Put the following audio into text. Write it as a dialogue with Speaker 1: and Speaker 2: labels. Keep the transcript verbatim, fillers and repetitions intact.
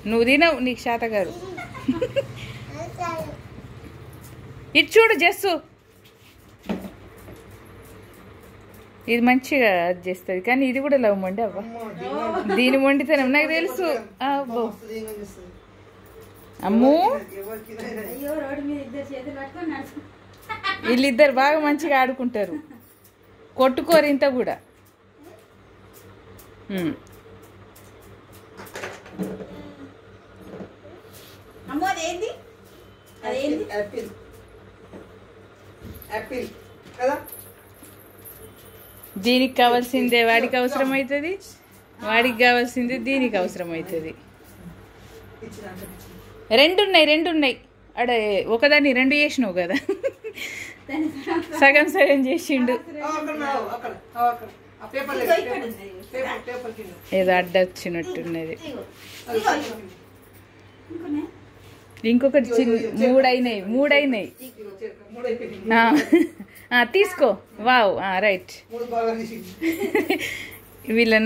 Speaker 1: నువ్వు తినవు, నీకు శాత గారు. ఇటు చూడు జస్సు, ఇది మంచిగా చేస్తుంది. కానీ ఇది కూడా లవ్ మొండి అవ్వ. దీని మొండితనం నాకు తెలుసు. అబ్బో అమ్మూ, వీళ్ళిద్దరు బాగా మంచిగా ఆడుకుంటారు, కొట్టుకోరు ఇంత కూడా. దీనికి కావాల్సిందే వాడికి అవసరం అవుతుంది, వాడికి కావాల్సిందే దీనికి అవసరం అవుతుంది. రెండు ఉన్నాయి రెండు ఉన్నాయి అడే, ఒకదాన్ని రెండు చేసినావు కదా, సగం సగం చేసిండు. ఏదో అడ్డొచ్చినట్టున్నది. ఇంకొకటి చిన్న మూడు అయినాయి మూడు అయినాయి తీసుకో. Wow right. వీళ్ళ